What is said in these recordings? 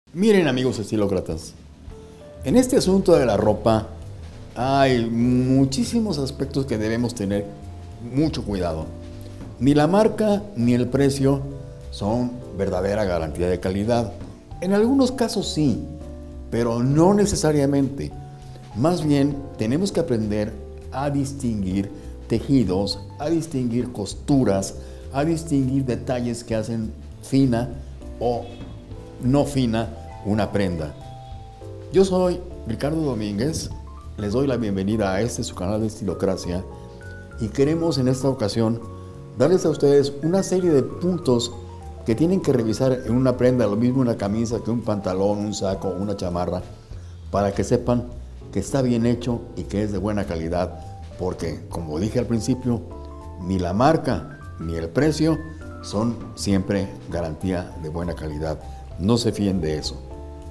Miren, amigos estilócratas, en este asunto de la ropa hay muchísimos aspectos que debemos tener mucho cuidado. Ni la marca ni el precio son verdadera garantía de calidad. En algunos casos sí, pero no necesariamente. Más bien tenemos que aprender a distinguir tejidos, a distinguir costuras, a distinguir detalles que hacen fina o no fina una prenda. Yo soy Ricardo Domínguez, les doy la bienvenida a su canal de Estilocracia y queremos en esta ocasión darles a ustedes una serie de puntos que tienen que revisar en una prenda, lo mismo una camisa que un pantalón, un saco, una chamarra, para que sepan que está bien hecho y que es de buena calidad, porque como dije al principio, ni la marca ni el precio son siempre garantía de buena calidad. No se fíen de eso.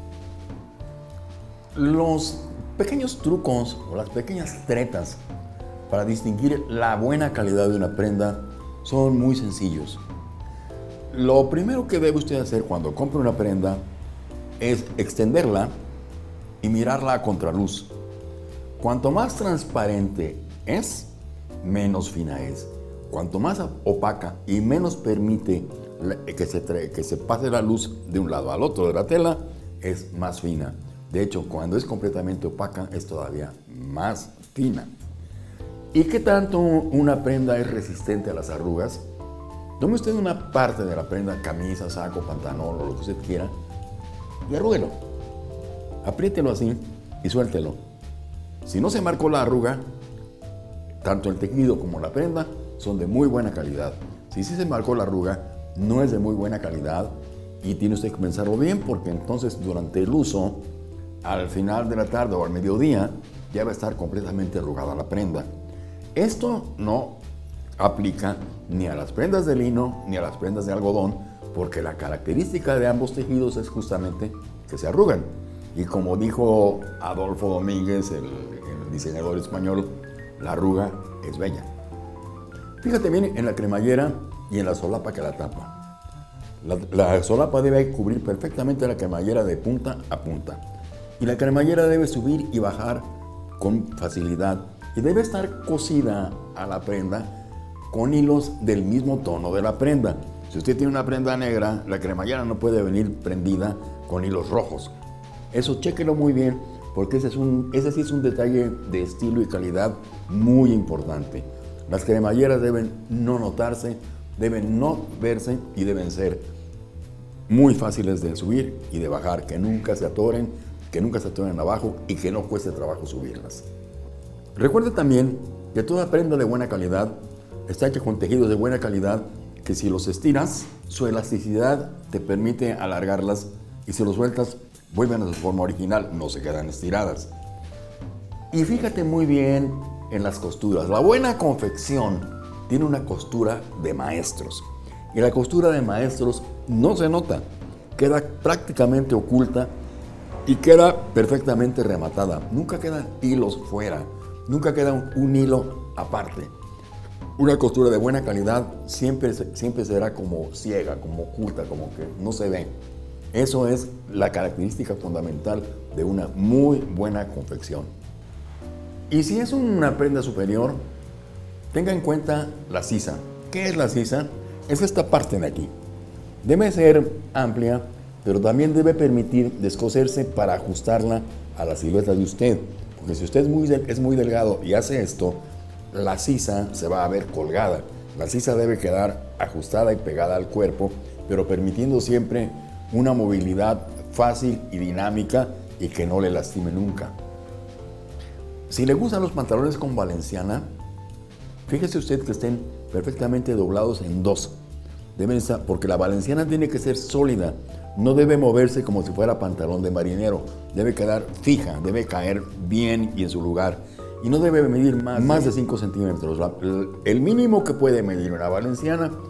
Los pequeños trucos o las pequeñas tretas para distinguir la buena calidad de una prenda son muy sencillos. Lo primero que debe usted hacer cuando compre una prenda es extenderla y mirarla a contraluz. Cuanto más transparente es, menos fina es. Cuanto más opaca y menos permite que se pase la luz de un lado al otro de la tela, es más fina. De hecho, cuando es completamente opaca, es todavía más fina. ¿Y qué tanto una prenda es resistente a las arrugas? Tome usted una parte de la prenda, camisa, saco, pantalón o lo que usted quiera, y arrúguelo. Apriételo así y suéltelo. Si no se marcó la arruga, tanto el tejido como la prenda son de muy buena calidad. Si sí se marcó la arruga, no es de muy buena calidad y tiene usted que pensarlo bien, porque entonces durante el uso, al final de la tarde o al mediodía, ya va a estar completamente arrugada la prenda. Esto no aplica ni a las prendas de lino ni a las prendas de algodón, porque la característica de ambos tejidos es justamente que se arrugan. Y como dijo Adolfo Domínguez, el diseñador español, la arruga es bella. Fíjate bien en la cremallera y en la solapa que la tapa. La solapa debe cubrir perfectamente la cremallera de punta a punta. Y la cremallera debe subir y bajar con facilidad. Y debe estar cosida a la prenda con hilos del mismo tono de la prenda. Si usted tiene una prenda negra, la cremallera no puede venir prendida con hilos rojos. Eso chéquelo muy bien, porque ese sí es un detalle de estilo y calidad muy importante. Las cremalleras deben no notarse, deben no verse y deben ser muy fáciles de subir y de bajar, que nunca se atoren abajo y que no cueste trabajo subirlas. Recuerde también que toda prenda de buena calidad está hecha con tejidos de buena calidad, que si los estiras, su elasticidad te permite alargarlas, y si los sueltas, vuelven a su forma original, no se quedan estiradas. Y fíjate muy bien en las costuras. La buena confección tiene una costura de maestros. Y la costura de maestros no se nota, queda prácticamente oculta y queda perfectamente rematada. Nunca quedan hilos fuera, nunca queda un hilo aparte. Una costura de buena calidad siempre será como ciega, como oculta, como que no se ve. Eso es la característica fundamental de una muy buena confección. Y si es una prenda superior, tenga en cuenta la sisa. ¿Qué es la sisa? Es esta parte de aquí. Debe ser amplia, pero también debe permitir descoserse para ajustarla a la silueta de usted. Porque si usted es muy delgado y hace esto, la sisa se va a ver colgada. La sisa debe quedar ajustada y pegada al cuerpo, pero permitiendo siempre una movilidad fácil y dinámica y que no le lastime nunca. Si le gustan los pantalones con valenciana, fíjese usted que estén perfectamente doblados en dos. Deben estar, porque la valenciana tiene que ser sólida, no debe moverse como si fuera pantalón de marinero, debe quedar fija, debe caer bien y en su lugar, y no debe medir más de 5 centímetros. El mínimo que puede medir una valenciana